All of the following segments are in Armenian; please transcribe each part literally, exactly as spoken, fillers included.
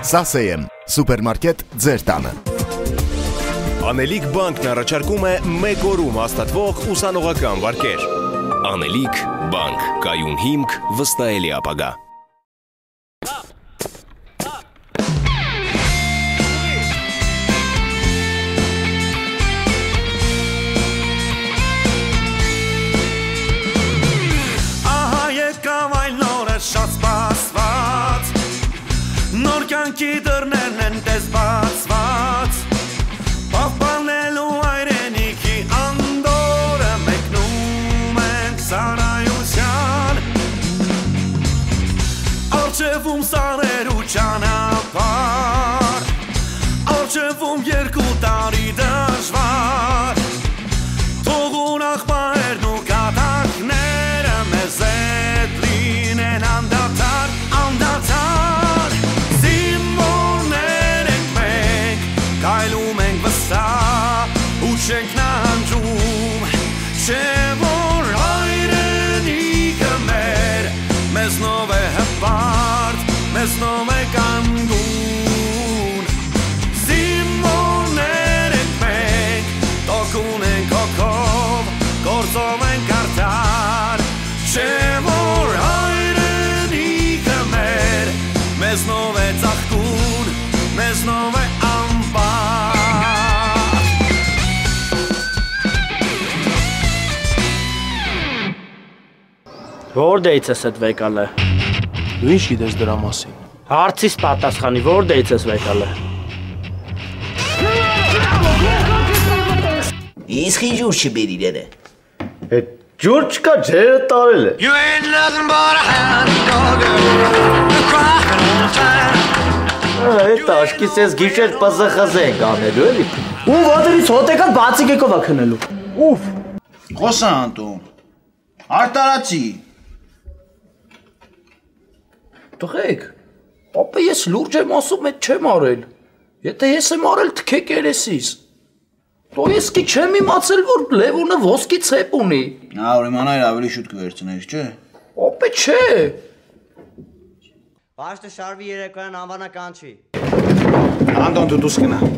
Սասեյեմ, սուպերմարկետ ձեր տանը։ Անելիք բանկն առաջարկում է մեկ օրում հաստատվող ուսանողական վարկեր։ Անելիք բանկ, կայուն հիմք, վստահելի ապագա։ Շատ սպասված նոր կյանքի դռներն են տես բացված պահպանելու հայրենիքի անդորը մեկնում ենք սարայության առջևում սարերու ճանապարհ առջևում երկու տարի դժվար թող ուրախ պահերն ու կատակները մեզ հետ լինեն անդադար, անդադար Զինվորներ ենք մենք, կայլում ենք վստահ ու չենք նահանջում Չէ որ հայրենիքը մեր, մեզնով է հպարտ, մեզնով է կանգուն Զինվորներ ենք մենք, տոկուն ենք հոգով, գործով ենք արդար Չէ որ հայրենիքը մեր, մեզնով է ծաղկուն, մեզնով է ամբար Որ դեից ես էդ վեկալ է։ Դու ինչ գիտես դրա մասին։ Հարցիս պատասխանի, որ դեից ես վեկալ է։ Իսկ ինչ ջուր չբեր իրերը։ Այդ ջուր չկա, ջերը տարել է։ You ain't nothing but a hound dog crying all the time Այդ աշկից ես գիշեր պզխզ ենք անելու էլի։ Ու ոտերից հոտ եկան բացիկ եկով ա քնելու։ Ուֆ։ Խոսա Անտոն։ Արտարացի։ Տղեկ, ապա ես լուրջ եմ ասում, այդ չեմ արել։ Եթե ես եմ արել թքեք երեսիս։ Դու ես კი չեմ իմացել, որ Լևոնը ոսկի ցեպ ունի։ Հա, ուրեմն այր ավելի շուտ կվերցնեիր, չէ։ Ապա չէ։ Բաշտը շարվի երեկոյան անվանական չի։ Անտոն դու դուս գնա։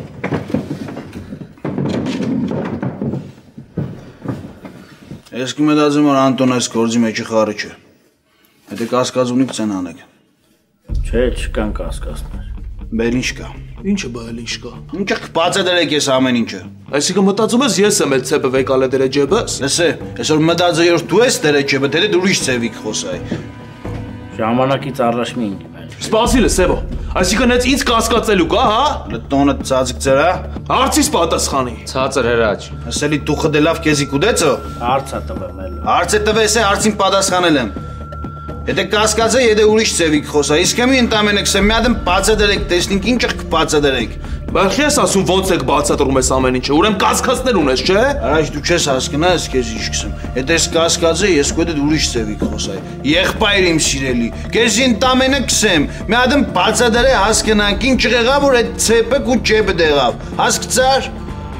Ես կմտածեմ, որ Անտոն այս գործի մեջի խառը չէ։ Եթե կասկած ունիք ցեն անեք։ Չէ, չկան կասկածներ։ Բել ինչ կա։ Ինչը բայել ինչ կա։ Ինչը կբացե դրեք ես ամեն ինչը։ Այսինքն մտածում ես ես եմ այդ ցեպը վեկալ է դրե ջեբս։ Լսե, այսօր մտածը որ դու ես դրե ջեբը, թե դու ուրիշ ցևիկ խոսայ։ Ժամանակից առաջ մի ինքն է։ Սպասի լսեվո։ Այսինքն այս ինձ կասկածելու կա, հա։ Լտոնը ծածիկ ծրա։ Հարցիս պատասխանի։ Ցածր հրաչ։ Ասելի դուխը դելավ քեզի կուդեցո։ Հարցը տվեմ էլ։ Հարցը տվես է, հարցին պատասխանել եմ։ Եթե կասկածը, եթե ուրիշ ցևիկ խոսա, իսկ εμի ընդամենը քսեմ մի հատ բացա դրեք, տեսնենք ինչ կբացա դրեք։ Բայց ես ասում ոնց եք բացատրում ես ամեն ինչը, ուրեմն կասկածներ ունես, չէ։ Առաջ դու չես հասկնա, ես քեզ ինչ կսեմ։ Եթե ես կասկածը, ես կոդե ուրիշ ցևիկ խոսայ։ Եղբայր իմ սիրելի, քեզ ընդամենը քսեմ, մի հատ բացա դրե հասկնանք ինչ եղավ, որ այդ ցեպը ու ջեբը դեղավ։ Հասկացար։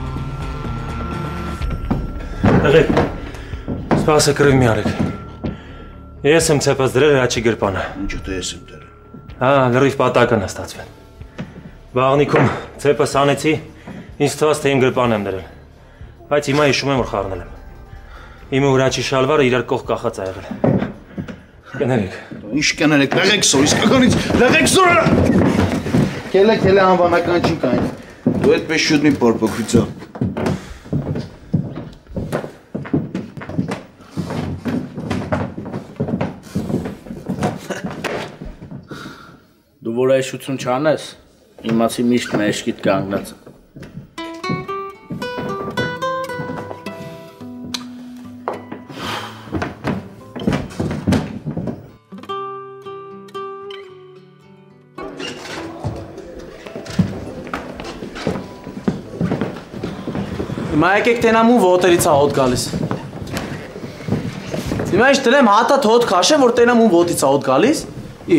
Եղեք։ Սպասը կրիվ մի արեք։ Ես եմ ցեպած դրել հրաչի գրպանը։ Ինչու թե ես եմ դրել։ Հա, լրիվ պատակն է ստացվել։ Բաղնիքում ցեպը սանեցի, ինձ թվաց թե իմ գրպանը եմ դրել։ Բայց հիմա հիշում եմ որ խառնել եմ։ Իմ ու հրաչի շալվարը իրար կողք կախած ա եղել։ Կներեք։ Ինչ կներեք, լեղեք սոր, իսկականից լեղեք սորը։ Կելը կելը անվանական չի կային։ Դու այդպես շուտ մի փորփոքվիցո։ Դու որ այշություն չանես, իմացի միշտ մեջքիդ կանգնած։ Հիմա եկեք տենամու ոտերից ա հոտ գալիս։ Հիմա ինչ տնեմ հատատ հոտ քաշեմ, որ տենամու ոտից ա հոտ գալիս։ Ի։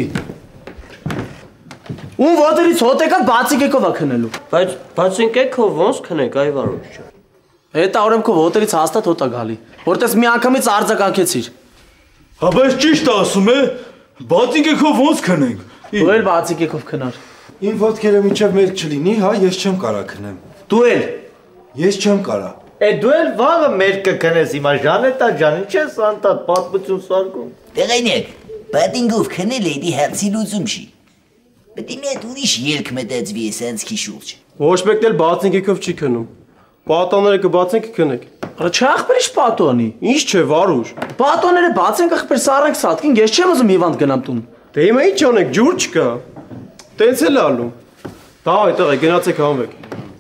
Ում ոտերից հոտ եկան բացիկ եկով ա քնելու։ Բայց բացիկ եկով ոնց քնեք, այ վարույց չէ։ Հետա ուրեմն քո ոտերից հաստատ հոտ ա գալի, որտես մի անգամից արձագանքեցիր։ Հա բայց ճիշտ ասում է, բացիկ եկով ոնց քնենք։ Ու էլ բացիկ եկով քնար։ Իմ ոտքերը միջև մերկ չլինի, հա, ես չեմ կարա քնեմ։ Դու էլ։ Ես չեմ կարա։ Է դու էլ վաղը մերկ կքնես հիմա Ժանետա ջան, ինչ ես անտա պատմություն սարքում։ Տղայնեք, պատինգով քնել է դի հարցի լուծում չի։ Պետք է մի հատ ուրիշ ելք մտածվի էս անցքի շուրջ։ Ոչ մեկն էլ բացինքով չի քնում։ Պատոնները կբացենք կքնեք։ Արա չախպերիշ պատոնի։ Ինչ չէ, Վարուժ։ Պատոնները բացենք ախպեր սառենք սատկին, ես չեմ ուզում հիվանդ գնամ տուն։ Դե հիմա ինչ անենք, ջուր չկա։ Տենց էլ ալու։ Դա այդտեղ է, գնացեք հանվեք։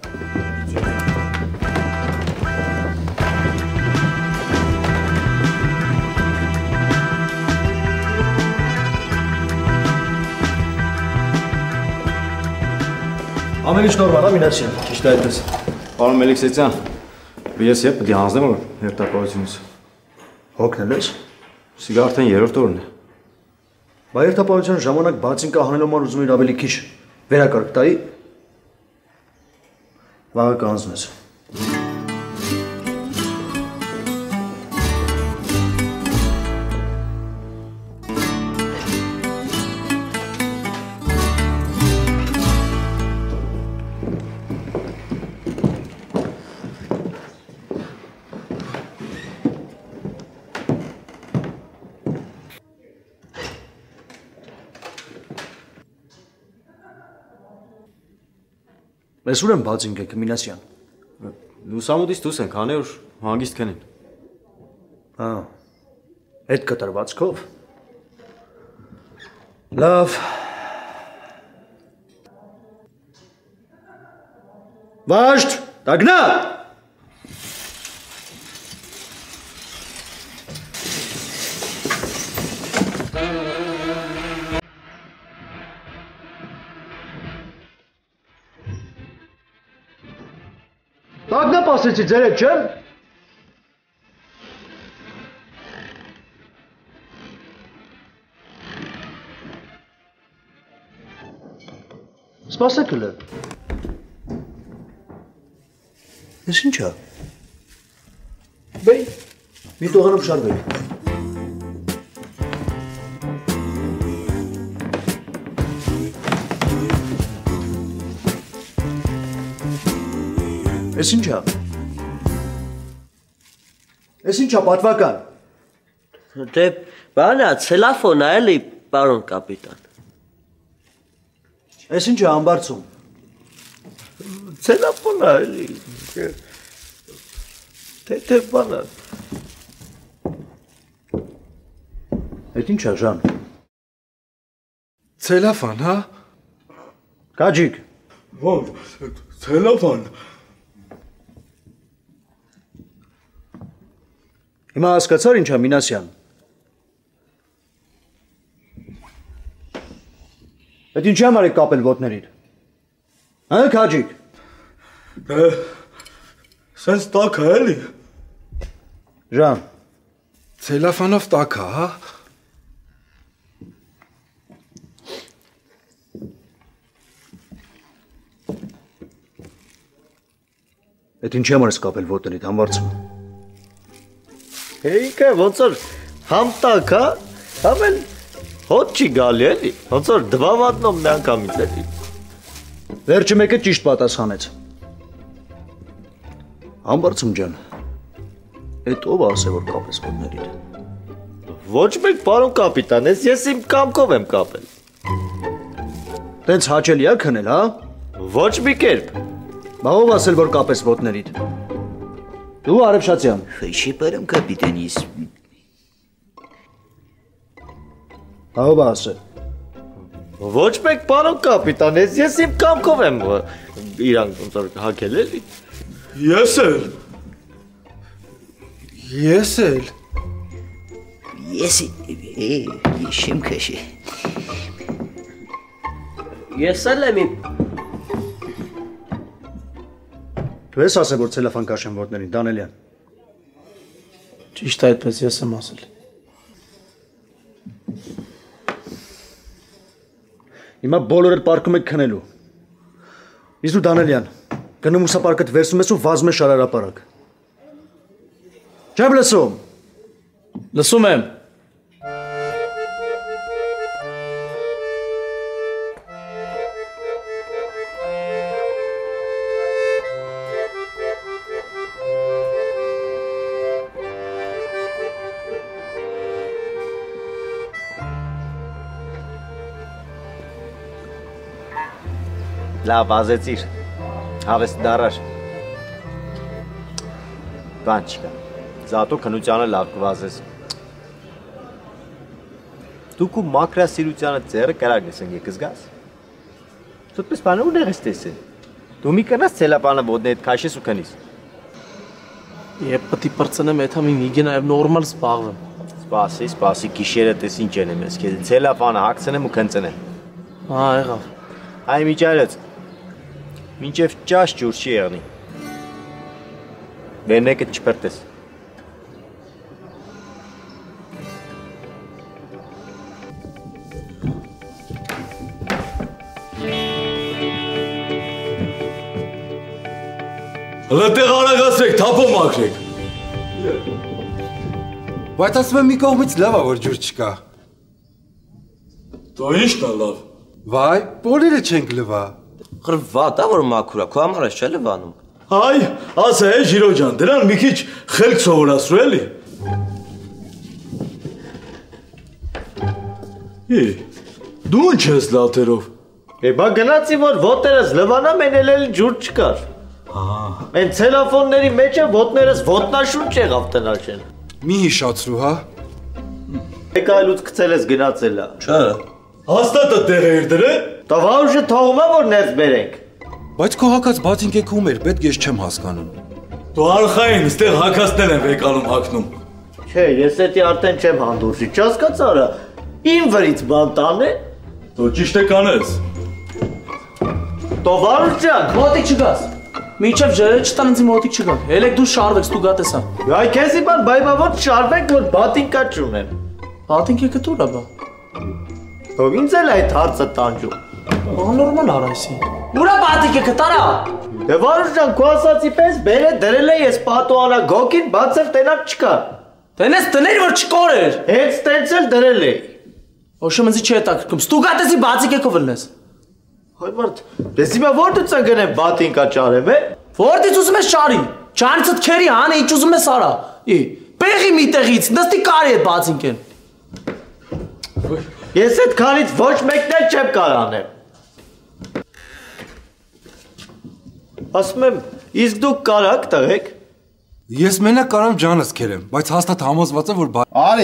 Ամեն ինչ նորմալ է, Մինասյան, ճիշտ է այդպես։ Պարոն Մելիքսեթյան, ես ետ պետք է հանձնեմ որ հերթապահությունից։ Հոգնել ես։ Սիգա արդեն երրորդ օրն է։ Բա հերթապահության ժամանակ բացինկա հանելու համար ուզում էր ավելի քիչ վերակարգ տայի։ Վաղը կանձնես։ Ես ուր եմ բացինք եք, Մինասյան։ Լուսամուտից դուս ենք, հանե որ հանգիստ քնին։ Հա, հետ կտրվածքով։ Լավ։ Վաշտ, տագնա։ Տագնա պասեցի ձեր հետ չեմ։ Սպասեք հլը։ Ես ինչ է։ Բեյ, մի տողանով շարվեք։ Ես ինչ է։ Ես ինչ է, պատվական։ Դե, բանա, ցելաֆոն է էլի, պարոն կապիտան։ Ես ինչ է ամբարձում։ Ցելաֆոն է էլի։ Թե բանա։ Այդ ինչ է, Ժան։ Ցելաֆան, հա։ Կաջիկ։ Ո՞ր, ցելաֆան։ Հիմա հասկացար ինչ է, Մինասյան։ Այդ ինչ եմ արեք կապել ոտներին։ Հա, Քաջիկ։ Դե, սենց տակ է, էլի։ Ժան։ Ցելաֆանով տակ է, հա։ Այդ ինչ եմ արես կապել ոտներիդ, համվարձում։ Հեիկը ոնց որ համտակ, հա, համեն հոտ չի գալի էլի, ոնց որ դվավատնով մի անգամից էլի։ Վերջը մեկը ճիշտ պատասխանեց։ Համբարձում ջան, այդ ով ասե որ կապես ոտներիդ։ Ոչ մեկ պարոն կապիտան, ես իմ կամքով եմ կապել։ Տենց հաճելի է քնել, հա։ Ոչ մի կերպ։ Բա ով ասել որ կապես ոտներիդ։ Դու Արևշացյան։ Խեշի պարոն կապիտանիս։ Ով ասել։ Ոչ մեկ պարոն կապիտան, ես իմ կամքով եմ իրանք ոնց որ հագել էլի։ Ես էլ։ Ես էլ։ Ես ես չեմ քաշի։ Ես էլ եմ իմ։ Դու ես ասել որ ցելոֆան կաշեմ ոտներին, Դանելյան։ Ճիշտ է այդպես ես եմ ասել։ Հիմա բոլորը պարկում եք քնելու։ Իսկ դու Դանելյան, գնում ուսապարկդ վերցնում ես ու վազում ես շարարապարակ։ Չեմ լսում։ Լսում եմ։ Լավ վազեցիր։ Հավես դարար։ Բան չկա։ Զատո քնությանը լավ կվազես։ Դու քո մակրասիրությանը ծերը կրակ ես եկես գաս։ Դուպես բանը ուներ ես տեսել։ Դու մի կնաս ցելապանը ոդնի հետ քաշես ու քնիս։ Եվ պետք է բրցնեմ այդ համին իգի նաև նորմալ սպաղվեմ։ Սպասի, սպասի գիշերը տես ինչ են ես, քեզ ցելապանը հագցնեմ ու քնցնեմ։ Հա, եղավ։ Այ միջարած։ Մինչև ճաշ ջուր չի եղնի։ Բենեկը չպրտես։ Հլտեղ արագացրեք, թափո մաքրեք։ Բայց ասում եմ մի կողմից լավ է, որ ջուր չկա։ Դո ի՞նչն է լավ։ Վայ, բոլորը չենք լվա։ Ղրվատ է, որ մաքուր է, քո համար ես չէ լվանում։ Հայ, ասա է Ժիրո ջան, դրան մի քիչ խելք սովորացրու էլի։ Է, դու ինչ ես լաթերով։ Է, բա գնացի, որ ոտներս լվանա, մեն էլ ջուր չկար։ Մեն ցելոֆոնների մեջ է ոտներս ոտնաշունչ եղավ տնաշեն։ Մի հիշացրու, հա։ Եկ այլուց գցել ես գնացել է։ Չէ։ Հաստատը տեղ էր դրե։ Տավարուշը թողում է, որ ներս բերենք։ Բայց քո հակած բացինքեք ում էր, պետք ես չեմ հասկանում։ Դու արխային, ստեղ հակածներ են վեկանում հակնում։ Չէ, ես էդի արդեն չեմ հանդուրժի, չհասկացարա։ Իմ վրից բան տան է։ Դու ճիշտ է կանես։ Տավարուշ ջան, մոտիկ չգաս։ Մինչև ջրերը չտան ինձ մոտիկ չգան։ Ելեք դու շարվեք, ստու գատես հա։ Այ քեզի բան բայմավոր շարվեք, որ բատինկա չունեմ։ Բատինքը կտուր է բա։ Ով ինձ էլ այդ հարցը տանջում։ Ահա նորմալ արայսի։ Ուրա բատինքը կտարա։ Դե վարուշ ջան, քո ասացի պես բերը դրել է ես պատոանա գոքին, բացել տենակ չկա։ Տենես տներ որ չկորեր։ Հենց տենց էլ դրել է։ Օշմենցի չի հետաքրքրում։ Ստու գատեսի բացիկեքով լնես։ Հայ մարդ, դες հիմա որտուց ընկնեմ բատինկա ճարեմ, է։ Որտից ուզում ես ճարի։ Ճանիցդ քերի հան ինչ ուզում ես արա։ Ի, բեղի մի տեղից, նստի կարի այդ բացինքեն։ Ես այդ քանից ոչ մեկն էլ չեմ կարող անեմ։ Ասում եմ, իսկ դուք կարաք տղեկ։ Ես մենակ կարամ ջանս քերեմ, բայց հաստատ համոզված եմ, որ Արի։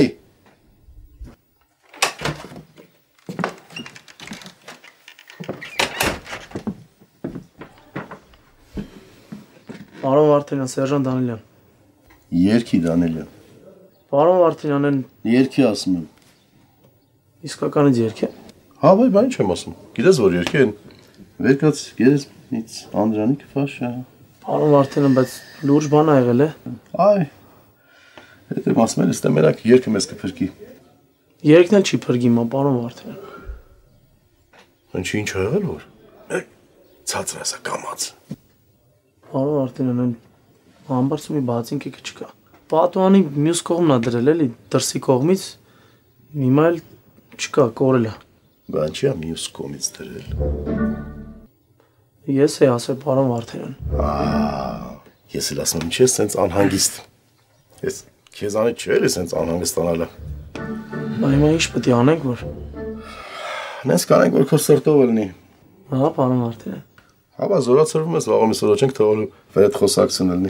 Պարոն Վարդանյան, Սերժան Դանիելյան։ Երկի Դանիելյան։ Պարոն Վարդանյանն Երկի ասում եմ։ Իսկականից երգ է։ Հա, վայ, բան չեմ ասում։ Գիտես որ երկի են։ Վերկաց գերեզմից Անդրանիկ Ֆաշա։ Պարոն Վարդանյան, բայց լուրջ բան ա եղել է։ Այ։ Եթե ասում ես, դե մենակ երկը մեզ կփրկի։ Երկն էլ չի փրկի մա, պարոն Վարդանյան։ Ինչ ինչ ա եղել որ։ Ցածր ասա կամած։ Պարոն Վարդանյան, համբարձումի բացինքեքը չկա։ Պատուանի մյուս կողմն ա դրել էլի, դրսի կողմից հիմա էլ չկա, կորել է։ Բան չի մյուս կողմից դրել։ Ես էի ասել պարոն Վարդանյան։ Ահա, ես էլ ասում եմ, ինչ ես սենց անհանգիստ։ Ես քեզանից չէ՞ էլի սենց անհանգստանալը։ Բա հիմա ինչ պետք է անենք որ։ Նես կանենք որ քո սրտով լինի։ Հա, պարոն Վարդանյան։ Հա, բա զորացրվում ես, վաղամիս օրոք ենք թողելու վրեդ խոսակցն լինի։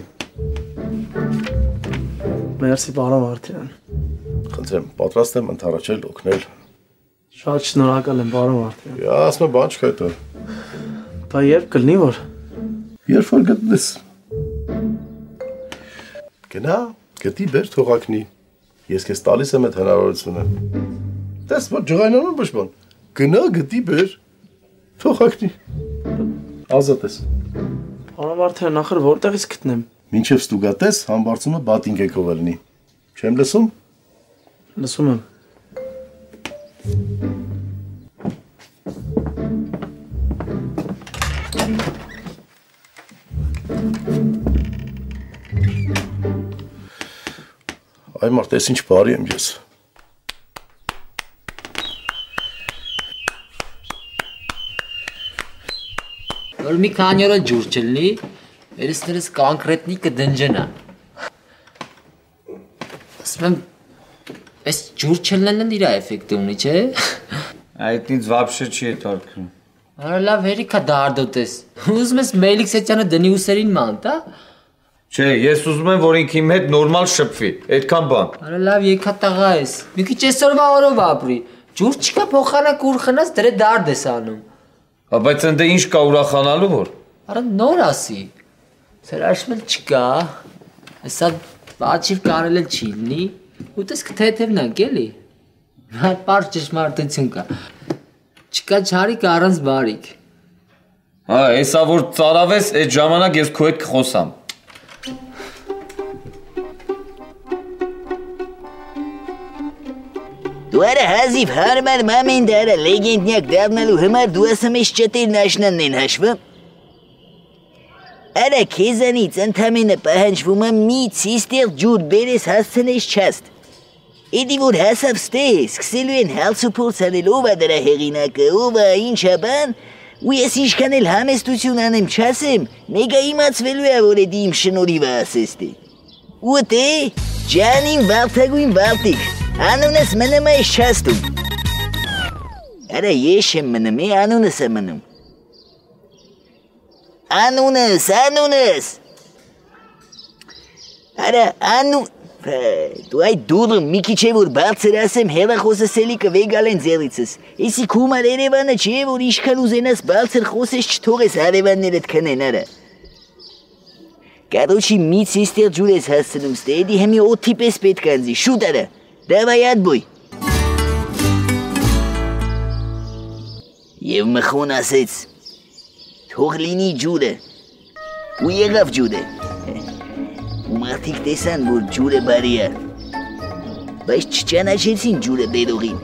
Մերսի պարոն Վարդանյան։ Խնդրեմ, պատրաստ եմ ընդառաջել օգնել։ Շատ շնորհակալ եմ, պարոն Վարդանյան։ Յա, ասում եմ, բան չկա դա։ Բա երբ կլինի որ։ Երբ որ գտնես։ Գնա, գտի բեր թողակնի։ Ես քեզ տալիս եմ այդ հնարավորությունը։ Տես որ ջղայնանում բշբան։ Գնա, գտի բեր թողակնի։ Ազատ ես։ Պարոն Վարդանյան, նախր որտեղից գտնեմ։ Մինչև ստուգատես համբարձումը բատինկեքով լինի։ Չեմ լսում։ Լսում եմ։ Այ մարդ, ես ինչ բարի եմ ես։ Որ մի քանի օր ջուր չլինի, երեսներս կոնկրետնի կդնջենա։ Ասում եմ, այս ջուր չլինելն իրա էֆեկտ ունի, չէ։ Այդ ինձ вообще չի հետաքրքրում։ Արա լավ հերիքա դարդոտես։ Ուզում ես Մելիք Սեչյանը դնի ուսերին ման, տա։ Չէ, ես ուզում եմ, որ ինքը իմ հետ նորմալ շփվի, այդքան բան։ Արա լավ եկա տղա ես։ Մի քիչ այսօրվա օրով ապրի։ Ջուր չկա փոխանակ ուր խնաս դրե դարդ ես անում։ Հա բայց ընդ ինչ կա ուրախանալու որ։ Արա նոր ասի։ Սրաշմել չկա։ Հեսա բաչիվ կարել էլ չի լինի։ Ուտես կթեթևն անք էլի։ Այդ պարզ ճշմարտություն կա։ Չկա չարիք առանց բարիք։ Հա, հեսա որ ծարավես, այդ ժամանակ ես քո հետ կխոսամ։ Դու արա հազիվ հարմար մամին դարա լեգենդնյակ դառնալու համար դու ասում ես ճտերն աշնանն են հաշվում։ Արա քեզանից ընդամենը պահանջվում է մի ցիստեր ջուր բերես հասցնես չաստ։ Իդի որ հասավ ստե, սկսելու են հալց ու փորձ անել ով է դրա հեղինակը, ով է ինչ է բան, ու ես ինչքան էլ համեստություն անեմ չասեմ, մեգա իմացվելու է որ էդի իմ շնորհիվը ասեստի։ Ու տե, ջանին վարդագույն վարդիկ, անունս մնում է չաստում։ Արա ես եմ մնում, է անունս է մնում։ Անունս, անունս։ Արա անուն, դու այդ դուրը մի քիչ է որ բարձր ասեմ հեռախոսը սելիկը վեգալ են ձեռիցս։ Էսի քումար Երևանը չէ որ ինչքան ուզենաս բարձր խոսես չթողես հարևաններդ քնեն արա։ Կարոչի մի ցիստեր ջուր ես հասցնում ստե, էդի հեմի օդի պես պետք անձի, շուտ արա, դավայ ադբոյ։ Եվ մխոն ասեց, թող լինի ջուրը, ու եղավ ջուրը։ Ու մարդիկ տեսան, որ ջուրը բարի է, բայց չճանաչեցին ջուրը բերողին։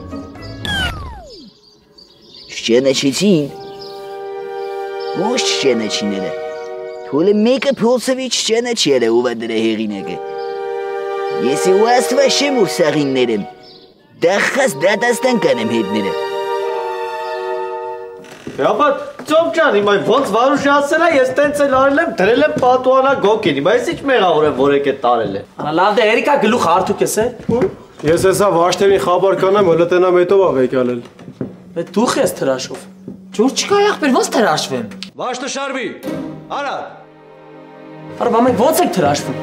Չճանաչեցին, ոչ չճանաչին էլը, թոլը մեկը փորձվի չճանաչի էլը ով է դրա հեղինակը։ Ես ու աստված չեմ որ սաղիններ եմ, դախած դատաստան կանեմ հետները։ Ապա ծոմ ջան, իմ այն ոնց Վարուշը ասել է, ես տենց էլ արել եմ, դրել եմ պատուանա գոկին, իմ այս ինչ մեղավոր եմ, որ եկե տարել է։ Արա լավ դե Երիկա գլուխ հարթուկ ես է։ Ես հեսա վաշտերին խաբար կանեմ, հլտենամ հետով ա վեկալել։ Բե դու ես թրաշով։ Ջուր չկա եղբեր, ոնց թրաշվեմ։ Վաշտը շարվի, արա։ Արա բա մենք ոնց եք թրաշվում։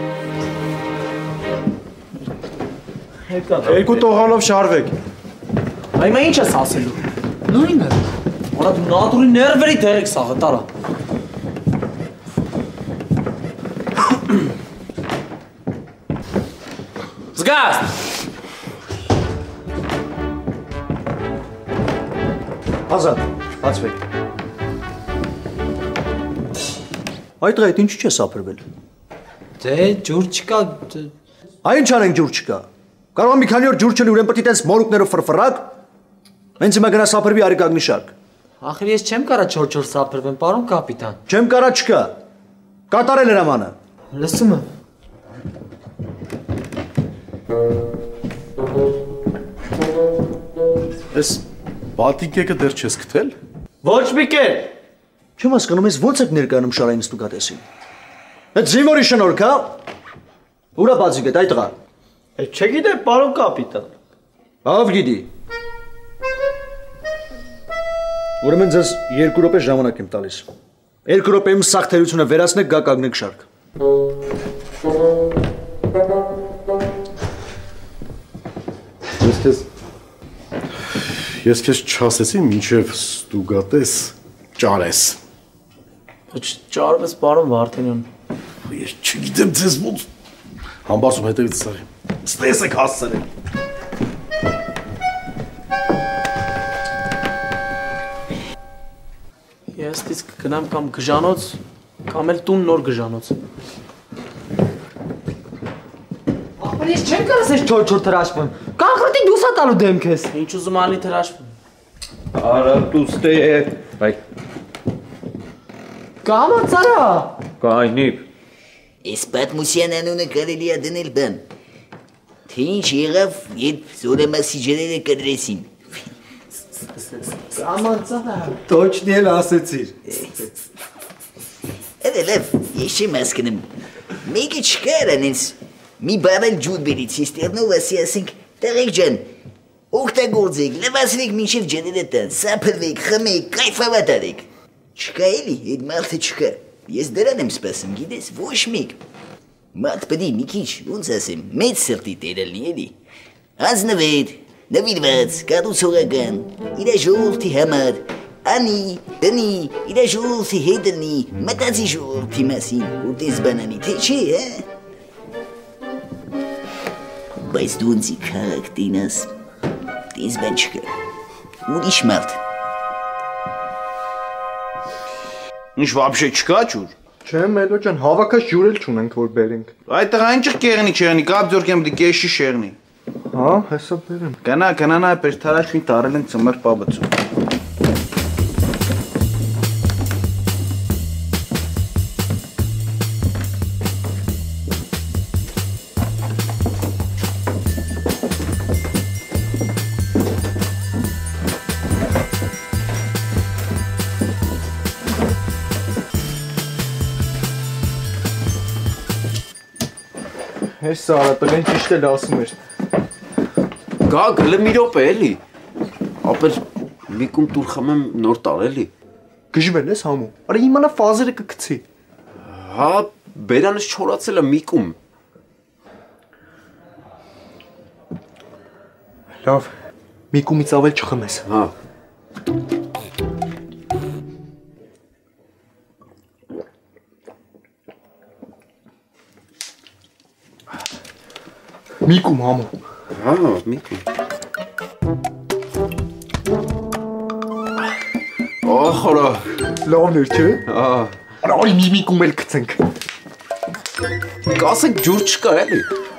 Երկու տողանով շարվեք։ Այ մա ինչ ես ասելու։ Նույնը։ Արա դու նատուրի ներվերի դեղ եք սաղը, տարա։ Զգաստ։ Ազատ, բացվեք։ Այդ այդ ինչի՞ չես ապրվել։ Դե ջուր չկա։ Այն ինչ անենք ջուր չկա։ Կարող է մի քանի օր ջուր չլի, ուրեմն պետք է տենց մորուկներով ֆրֆրակ։ Հենց հիմա գնա սափրվի արիկագնի շարք։ Ախր ես չեմ կարա չոր-չոր սափրվեմ, պարոն կապիտան։ Չեմ կարա չկա։ Կատարել հրամանը։ Լսում եմ։ Էս բատիկեկը դեռ չես գտել։ Ոչ մի կեր։ Չեմ հասկանում, ես ոնց եք ներկայանում շարային ստուգատեսին։ Այդ զինվորի շնորհք, հա։ Ուրա բացիկը, այ տղա։ Այդ չգիտեմ, պարոն կապիտան։ Ավ գիտի։ Ուրեմն ձեզ երկու րոպե ժամանակ եմ տալիս։ Երկու րոպեում սաղ թերությունը վերացնեք, գա կանգնեք շարք։ Ես քեզ Ես քեզ չասեցի մինչև ստուգատես ճարես։ Ոչ ճարվես պարոն Վարդանյան։ Ես չգիտեմ ձեզ ոնց համբարձում հետևից սաղի։ Ստես եք հասցրել։ Ես իսկ գնամ կամ գժանոց, կամ էլ տուն նոր գժանոց։ Ախր ես չեմ կարաս ես չոր-չոր թրաշվում։ Կոնկրետի դուս ա տալու դեմք ես։ Ինչ ուզում անի թրաշվում։ Արա դու ստե է։ Բայ։ Կամաց արա։ Կայնիվ։ Այս պատմության անունը կարելի է դնել բան։ Թե ինչ եղավ, երբ զորամասի ջրերը կտրեցին։ Կամաց արա։ Точно էլ ասեցիր։ Էդե լավ, ես չեմ հասկանում։ Մեկը չկար անենց մի բավալ ջուր բերի ցիստերնով ասի ասենք, տղեկ ջան, Օգտագործեք, լվացրեք մինչև ջները տան, սափրվեք, խմեք, կայֆավատ արեք։ Չկա էլի, այդ մարդը չկա։ Ես դրան եմ սպասում, գիտես, ոչ մեկ։ Մարդ պետք է մի քիչ, ոնց ասեմ, մեծ սրտի տերը լինի էլի։ Հանձնվեր, նվիրված, կառուցողական, իր ժողովրդի համար, անի, դնի, իր ժողովրդի հետ դնի, մտածի ժողովրդի մասին, ուտես բանանի, թե չէ, հա։ Բայց դու ինձի քաղաք տինաս, տես բան չկա, ուրիշ մարդ։ Ինչ վաբշե չկա ջուր։ Չէ, Մելո ջան, հավաքած ջուր էլ չունենք որ բերենք։ Այդ տղա ինչ կեղնի չեղնի, կապ ձորքեմ դի կեշի շեղնի։ Հա, հեսա բերեմ։ Գնա, գնա նայ պես թարաշվին տարել են ծմեր պաբծում։ Ես Սարա, տղեն ճիշտ էլ ասում էր։ Գա, գլը մի րոպե էլի։ Ապեր մի կում տուր խմեմ նոր տար էլի։ Գժվել ես համու։ Արա իմանա ֆազերը կգցի։ Հա, բերանս չորացել է մի կում։ Լավ, մի կումից ավել չխմես։ Հա։ Մի կում համու։ Հա, մի կում։ Ախորա։ Լավն էր, չէ։ Հա։ Արա արի մի մի կում էլ գցենք։ Կասեք ջուր չկա էլի։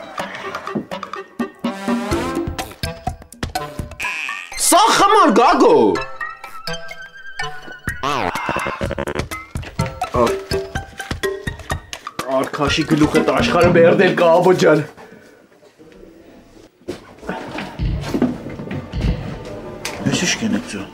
Սա խմար գագո։ Արքաշի գլուխը աշխարհը բերդել կա աբո ջան։ Ես կենեք ձո։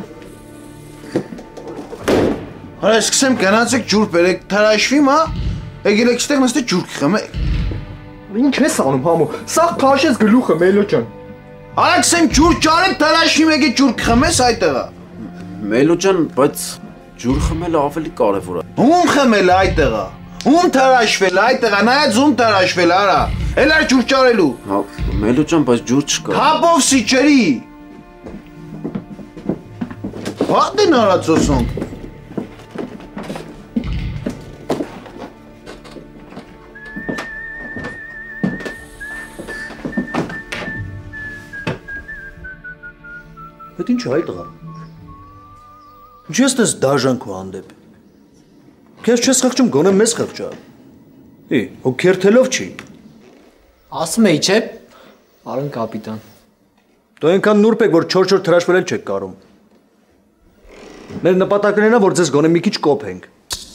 Արա սկսեմ գնացեք ջուր բերեք, թարաշվի մա, եկել եք ստեղ նստե ջուր կխմեք։ Ինչ ես անում համու, սաղ քաշես գլուխը Մելո ջան։ Արա սկսեմ ջուր ճարեք, թարաշվի մեկ է ջուր կխմես այդտեղա։ Մելո ջան, բայց ջուր խմելը ավելի կարևոր է։ Ում խմել այդտեղա։ Ում թարաշվել այդտեղա, նայած ում թարաշվել արա։ Էլ ար ջուր ճարելու։ Հա, Մելո ջան, բայց ջուր չկա։ Հապով սիչերի։ Հատ են արած ոսոնք։ Պետ ինչ հայ տղա։ Ինչ ես տես դաժան քո հանդեպ։ Քեզ չես խղճում, գոնե մեզ խղճա։ Ի, հո քերթելով չի։ Ասում էի, չէ՞, Արոն կապիտան։ Դու այնքան նուրբ եք, որ չոր-չոր թրաշվել չեք կարում։ Մեր նպատակն է նա, որ ձեզ գոնե մի քիչ կոփենք։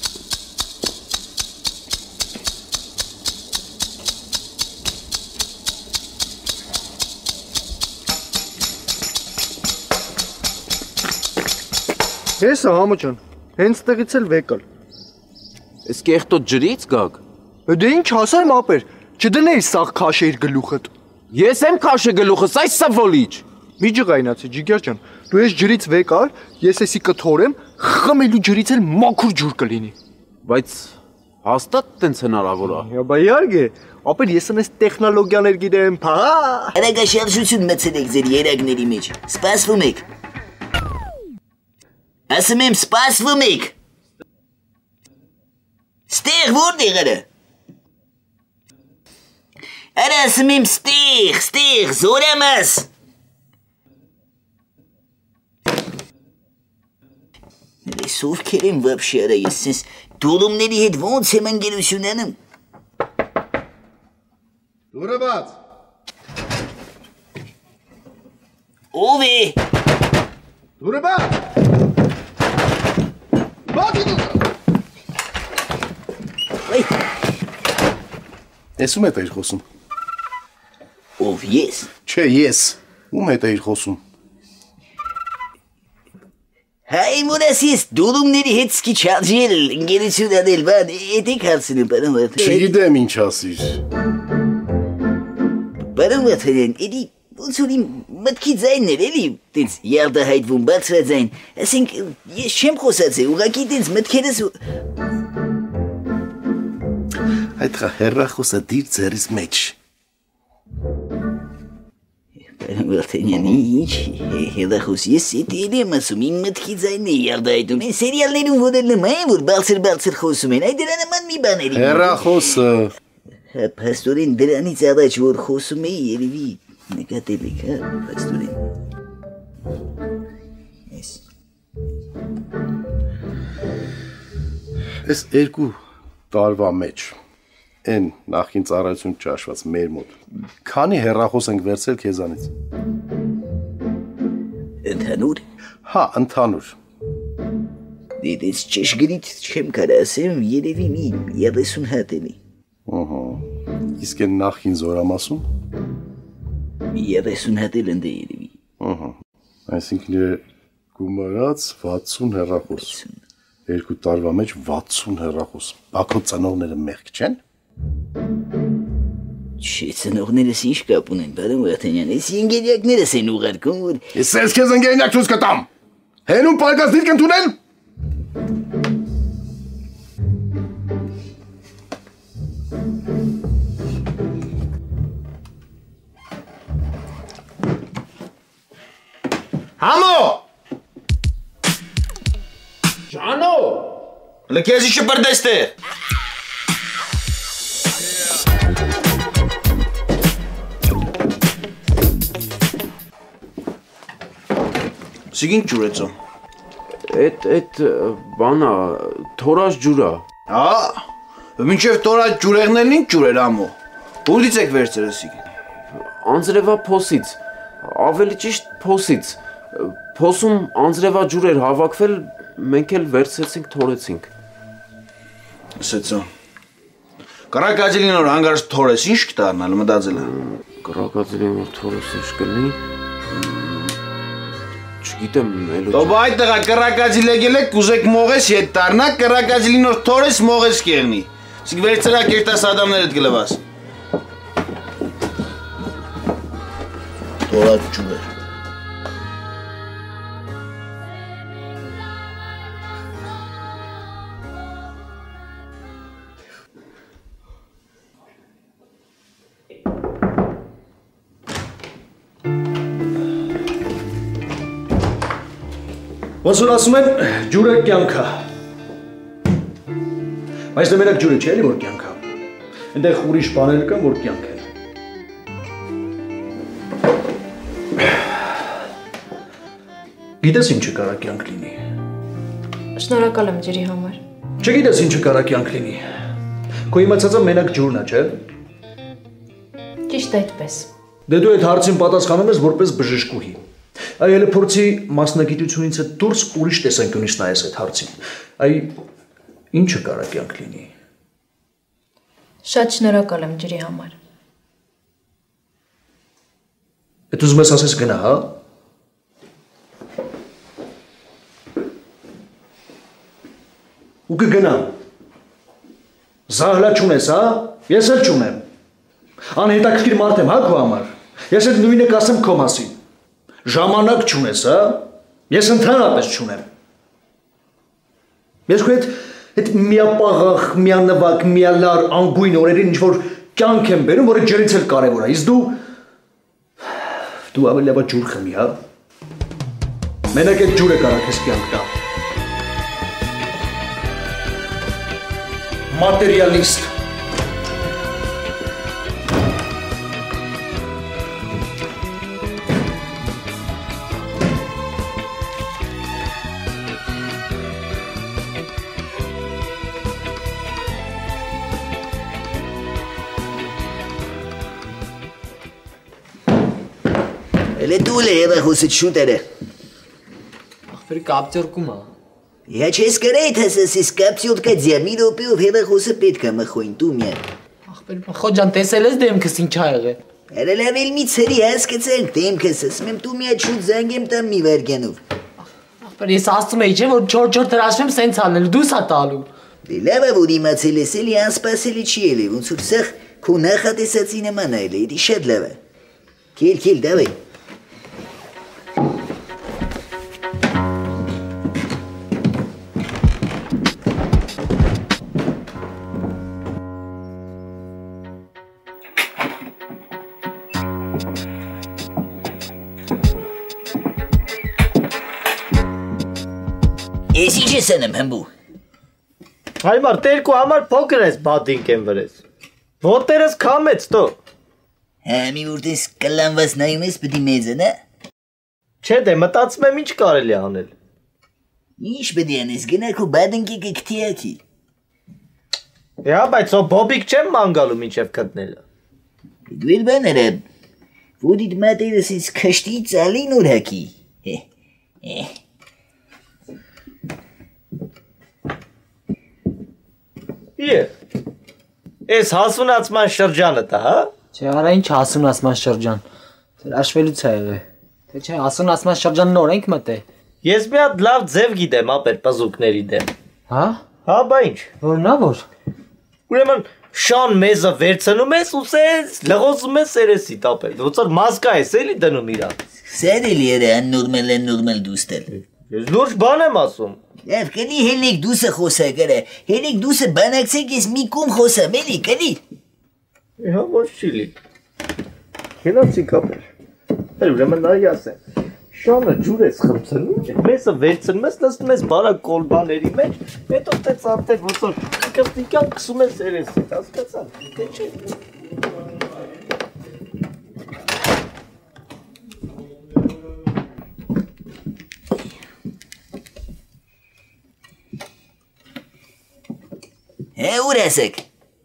Հեսա համու ջան, հենց տեղից էլ վեկալ։ Ես կեղտոտ ջրից գակ։ Դե ինչ հասար մապեր, չդնեի սաղ քաշեիր գլուխդ։ Ես եմ քաշե գլուխս, այս սավոլիչ։ Մի ջղայնացի ջիգեր ջան, դու ես ջրից վեկար, ես էսի կթորեմ, խմելու ջրից էլ մաքուր ջուր կլինի։ Բայց հաստատ տենց հնարավոր է։ Բա իհարկե, ապեր ես այնպես տեխնոլոգիաներ գիտեմ, փա։ Արագաշարժություն մտցնեք ձեր երակների մեջ։ Սպասվում եք։ Ասում եմ սպասվում եք։ Ստեղ որտեղ արա։ Արա ասում եմ ստեղ, ստեղ, զորամաս։ Ես ովքեր եմ վաբշե արա, ես ես դոլումների հետ ոնց եմ ընկերություն անում։ Դուրը բաց։ Ով է։ Դուրը բաց։ Բացի դուրը։ Տեսում եք էիր խոսում։ Ով ես։ Չէ, ես։ Ում հետ էիր խոսում։ Հայ մորս ես դոլումների հետ սկի չարժել, ընկերություն անել բան, էդեք հարցնում, պարոն Վարդանյան։ Չգիտեմ ինչ ասիր։ Պարոն Վարդանյան, էդի ոնց որ իմ մտքի ձայնն էր էլի, տենց երդահայտվում բարձրաձայն, ասենք ես չեմ խոսացել, ուղղակի տենց մտքերս Այդ հեռախոսը դիր ձեռիս մեջ։ Պարոն Վարդանյան, ինչ հեռախոս, ես էդ եմ ասում, իմ մտքի ձայնն է երդահայտում, այն սերիալներում որել նման են, որ բարձր-բարձր խոսում են, այդ դրա նման մի բան էր։ Հեռախոսը։ Հա, փաստորեն դրանից առաջ որ խոսում էի, երևի նկատել եք, հա, փաստորեն։ Ես։ Ես երկու տարվա մեջ Են նախին ծառայություն ճաշված մեր մոտ։ Քանի հեռախոս ենք վերցրել քեզանից։ Ընդհանուր։ Հա, ընդհանուր։ Դից ճշգրիտ չեմ կարող ասեմ, երևի մի երեսուն հատ էլի։ Ահա։ Իսկ այն նախին զորամասում։ Մի երեսուն հատ էլ ընդ երևի։ Ահա։ Այսինքն գումարած վաթսուն հեռախոս։ Երկու տարվա մեջ վաթսուն հեռախոս։ Բաքո ծնողները մեղք չեն։ Չէ, ծնողներս ինչ կապ ունեն, պարոն Վարդանյան, ես ընկերներս են ուղարկում, որ Ես ես քեզ ընկերնակ ցույց կտամ։ Հենում պարկած դիրք ընդունել։ Համո։ Ջանո։ Լքեզի շպրդեստե։ Սիգին ջուր էցո։ Էդ էդ բանա թորած ջուրա։ Հա։ Մինչև թորած ջուրեղներն ինչ ջուր էր ամո։ Որից եք վերցրել սիգին։ Անձրևա փոսից։ Ավելի ճիշտ փոսից։ Փոսում անձրևա ջուր էր հավաքվել, մենք էլ վերցրեցինք, թորեցինք։ Ասեցո։ Կրակաջելի նոր հանգարց թորես ինչ կդառնալ մտածել եմ։ Կրակաջելի նոր թորես ինչ կլինի։ Չգիտեմ, ելո։ Դու այդ տղա կրակաջիլ եկել եք, կուզեք մողես ետ դառնա, կրակաջելի նոր թորես մողես կեղնի։ Իսկ վերցրա կերտաս ադամներդ գլվաս։ Թորած ջուր էր։ Ոնց որ ասում են, ջուրը կյանքա։ Բայց դա մենակ ջուրը չէ, էլի որ կյանքա։ Այնտեղ ուրիշ բաներ կան, որ կյանք են։ Գիտես ինչը կարա կյանք լինի։ Շնորհակալ եմ ջրի համար։ Չգիտես ինչը կարա կյանք լինի։ Քո իմացածը մենակ ջուրն է, չէ՞։ Ճիշտ այդպես։ Դե դու այդ հարցին պատասխանում ես որպես բժշկուհի։ Այ ելը փորձի մասնագիտությունից դուրս ուրիշ տեսանկյունից նայես այդ հարցին։ Այ ինչը կարա կյանք լինի։ Շատ շնորհակալ եմ ջրի համար։ Այդ ուզում ես ասես գնա, հա։ Ու կգնա։ Զահլա չունես, հա։ Ես էլ չունեմ։ Անհետաքրքիր մարդ եմ, հա քո համար։ Ես էլ նույնը կասեմ քո մասին։ Ժամանակ չունես, հա։ Ես ընդհանրապես չունեմ։ Ես քո հետ այդ միապաղախ, միանվակ, միալար, անգույն օրերին ինչ որ կյանք եմ բերում, որը ջրից էլ կարևոր է։ Իսկ դու դու ավելի լավ ջուր խմի, հա։ Մենակ այդ ջուրը կարող ես կյանք տա։ Մատերիալիստ։ Ele dule era husset shootere. Ach, für Kaptjorkuma. Ja, չես գրեիդ հսս իս կապցյոտկա ձյամի ռոպեով հեղը խոսը պետք է մխոին դու միան։ Ach, խոջան տեսել ես դեմքս ինչ ա եղել։ Հələ լավ էլ մի ցերի հասկացանք դեմքս ասում եմ դու միա շուտ զանգեմ տամ մի վարգանով։ Ախ, ես ասում էի չէ որ չոր-չոր դրաշվեմ սենց անել դուս ա տալու։ Դե լավ է որ իմացել ես էլի անսպասելի չի էլի ոնց որ սա քո նախատեսածի նման է էլի շատ լավ է։ Kill, kill, давай. Ես ինչ ես անեմ հմբու։ Հայմար, տերկու համար փոքր ես բատինք եմ վրես։ Ոտերս քամեց տո։ Հա, մի որտես կլանված նայում ես պտի մեզը, նա։ Չէ դե, մտածում եմ ինչ կարելի անել։ Ինչ պտի անես, գնա քո բադինքի կկտիակի։ Հա, բայց ո բոբիկ չեմ մանգալու մինչև գտնելը։ Դու էլ բաները, ոդիդ մատերս ես քշտի ծալին ուրհակի։ Իե, ես հասունացման շրջանը տա, հա? Չէ, արա ինչ հասունացման շրջան, դեր աշվելուց է եղե, թե չէ հասունացման շրջան նոր ենք մտե։ Ես մի հատ լավ ձև գիտեմ ապեր պզուկների դեմ։ Հա? Հա, բա ինչ։ Որնա որ։ Ուրեմն շան մեզը վերցնում ես ու սես լղոզում ես երեսի տապել, ոնց որ մազկա ես էլի դնում իրան։ Սերելի երը աննորմալ աննորմալ դուստել։ Ես լուրջ բան եմ ասում։ Եվ կնի հելիք դուսը խոսա գրը, հելիք դուսը բանակցեք ես մի կում խոսամ, էլի, կնի։ Հա, ոչ չիլի։ Հենացի կապեր։ Էլ ուրեմն նայի ասեմ, շանը ջուր ես խմցնում, մեզը վերցնում ես, լսնում ես բարակ կոլբաների մեջ, հետո տեց արդեն ոնց որ կրտիկան կսում ես երեսից, հասկացան, թե չէ։ Հե ուր ասեք։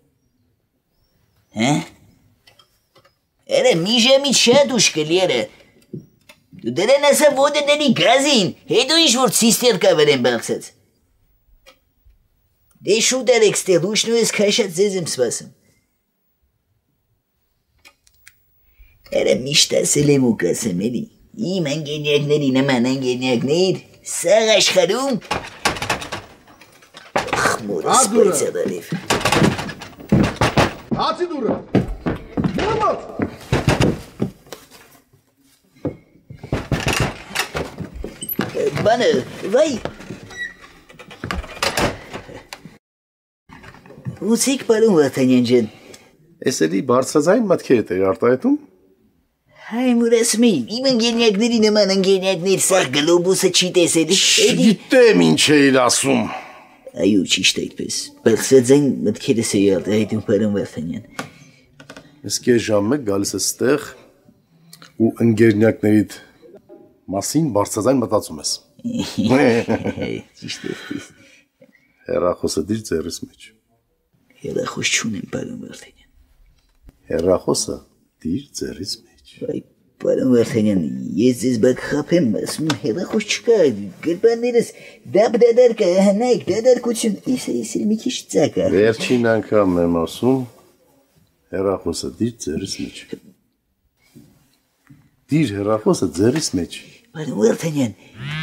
Հե։ Երը մի ժամի շատ ուշկել երը։ Դու դրեն ասա ոդը դերի գազին, հետո ինչ որ ցիստեր կավերեն բաղցած։ Դե շուտ արեք ստեղ ուշնու ես քաշած ձեզ եմ սպասում։ Երը միշտ ասել եմ ու կասեմ էլի, իմ ընկերներների նման ընկերներ սաղ աշխարհում Մորս պայցադալիվ։ Հացի դուրը։ Մամաց։ Բանը, վայ։ Ուցիկ պարում վատանյան ջեն։ Ես էլի բարձրազայն մտքերդ էի արտահայտում։ Հայ մուրասմի, իմ ընկերներների նման ընկերներ սաղ գլոբուսը չի տեսել։ Չգիտեմ ինչ էիր ասում։ Այո, ճիշտ այդպես։ Բարձրաձայն մտքերս էի արտահայտում պարոն Վարդանյան։ Իսկ ես ժամ մեկ գալիս ես ստեղ ու ընկերներիդ մասին բարձրաձայն մտածում ես։ Ճիշտ այդպես։ Հեռախոսը դիր ձեռիս մեջ։ Հեռախոս չունեմ պարոն Վարդանյան։ Հեռախոսը դիր ձեռիս մեջ։ Այ պարոն Վարդանյան, ես ձեզ բակ խափեմ, ասում հեռախոս չկա, գրպաններս դապ-դադար կա, հնայք, դադարկություն, ես ես էլ մի քիչ ծակ ա։ Վերջին անգամ եմ ասում, հեռախոսը դիր ձեռիս մեջ։ Դիր հեռախոսը ձեռիս մեջ։ Պարոն Վարդանյան։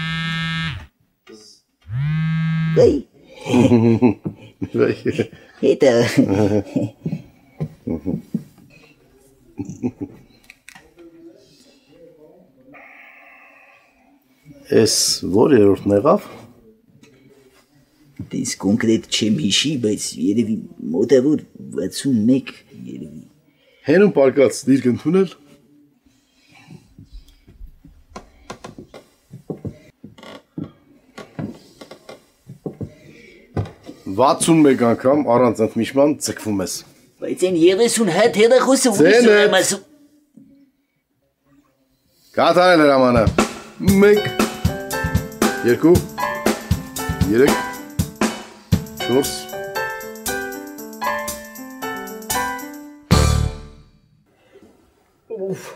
Վայ։ Վայ։ Հետա։ Ես որ երորդ նեղավ։ Դες կոնկրետ չեմ հիշի, բայց երևի մոտավոր վաթսունմեկ երևի։ Հենում պարկած դիրք ընդունել։ վաթսունմեկ անգամ առանց ընդմիջման ձգվում ես։ Բայց այն երեսուն հատ հեռախոսը ուրիշ եմ ասում։ Կատարել հրամանը։ Մեկ, երկու, երեք, չորս։ Ուֆ։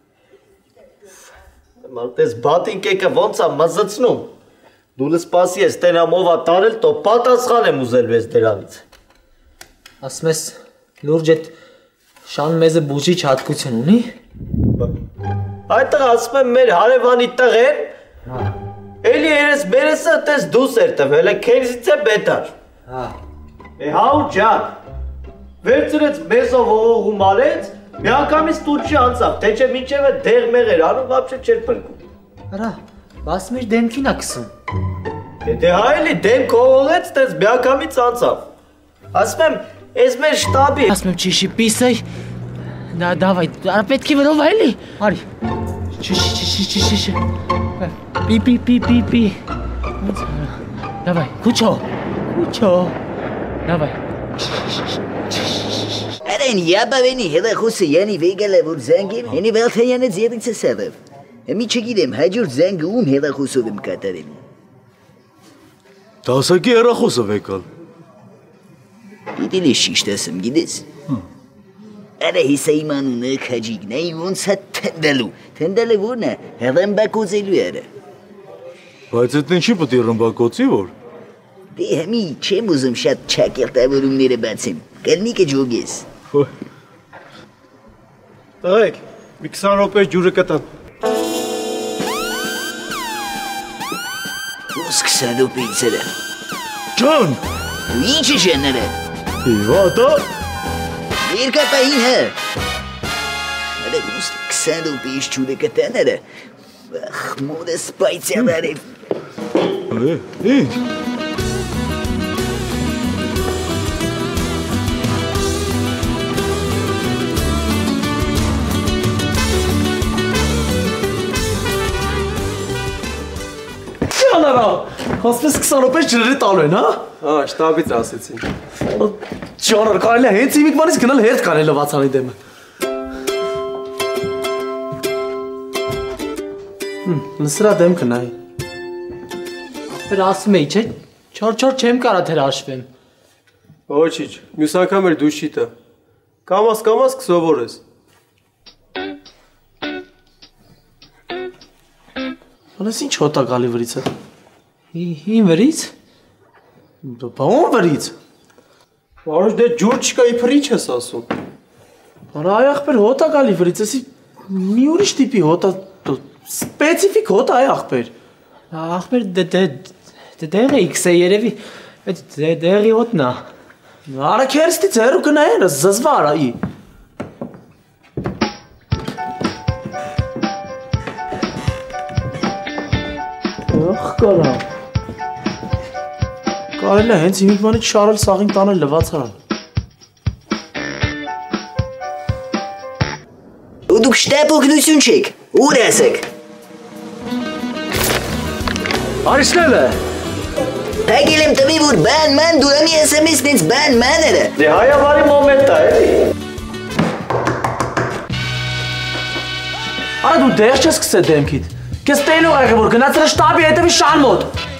Մարտես բատինկեկը ոնց է մզծնում։ Դու լսպասի ես տենամով ա տարել, տո պատասխան եմ ուզել վես դրանից։ Ասում ես լուրջ էդ շան մեզը բուժիչ հատկություն ունի։ Այդտեղ ասում եմ մեր հարևանի տղեն, էլի երես բերեսը տես դուս էր տվել, քերզից է բետար։ Է հաու ջան, վերցրեց մեզով հողողում արեց, Միանգամից տուրջի անցավ, թե չէ մինչև է դեղ մեղեր, անում վապշե չէր պրկում։ Արա, ասում էր դեմքին ա կսում։ Եթե հայելի դեմ կողողեց, տես միանգամից անցավ։ Ասում եմ, ես մեր շտաբի։ Ասում եմ ճիշի պիսայ, դա դավայ, արա պետքի վրով այլի, արի, ճիշի, ճիշի, ճիշի, պի, պի, պի, պի, պի, դավայ, կուչո, կուչո, դավայ, Aren yapaveni hele xusi yani vegale vur zengin, hani veltayane ziyadikse sebep. Emi çekidem hacur zengi um hele xusovim katarim. Դասակի հեռախոսով եկալ։ Դիլի շիշտասım gides. Ara hisaymanını kacik ne yonsa tendelu. Tendelu vur ne? Hemen bakozelu ara. Բայց այդ ինչի պետք է ռմբակոծի որ։ Դե հեմի չեմ ուզում շատ ճակերտավորումները բացեմ։ Կլնիկը ջոգես։ Տղեկ, մի քսան րոպե ջուրը կտան։ Ո՞ս քսան րոպե իցերը։ Ջան։ Ու ինչի շենները։ Իվատա։ Երկապային հը։ Արա ո՞ս քսան րոպե իշ ջուրը կտաները։ Ախ, մոդը սպայցյալարև։ Ինչ։ Ճանարա, ասպես քսան րոպե ջրերը տալու են, հա։ Հա, շտաբից ասեցին։ Ճանարա, կարելի է հենց իմիկ բանից գնալ հերթ կանել լվացանի դեմը։ Նսրա դեմքը նայ։ Էր ասում էի, չէ, չոր-չոր չեմ կարա թեր աշվեմ։ Ոչիչ, մյուս անգամ էր դու շիտը։ Կամաս կամաս կսովորես։ Անես ինչ հոտա գալի վրից է։ Ին վրից։ Բա ո՞ն վրից։ Արուշ դե ջուր չկա իբր ինչ ես ասում։ Արա այ ախպեր հոտա գալի վրից, էսի մի ուրիշ տիպի հոտա, սպեցիֆիկ հոտա այ ախպեր։ Ախպեր դեղը իքս է երևի, դեղի հոտնա։ Արա կերստի ձերու կնայեն, զզվար այ։ Ախ կարա։ Կարել է հենց իմիկ մանից շարել սաղին տանել լվացարան։ Ու դուք շտապ օգնություն չեք, ուր ասեք։ Արիշնել է։ Պագել եմ տվի, որ բան ման դուրամի ասամես նենց բան մաները։ Դե հայավարի մոմենտ է, էլի։ Արա դու դեղ չես կսե դեմքիդ։ Կես տելու աղի, որ գնացրը շտաբի հետևի շան մոտ։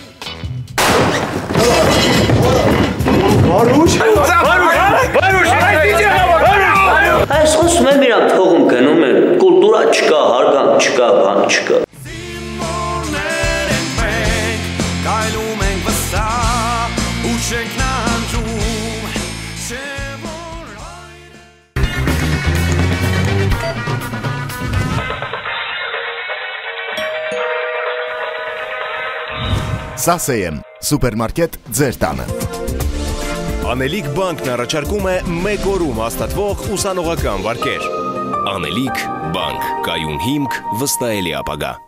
Արուշ, Արուշ, այս խոսում եմ իրան փողում գնում են, կուլտուրա չկա, հարգանք չկա, բան չկա։ Սասեյեմ, սուպերմարկետ ձեր տանը։ Անելիք բանկն առաջարկում է մեկ օրում հաստատվող ուսանողական վարկեր։ Անելիք բանկ, կայուն հիմք, վստահելի ապագա։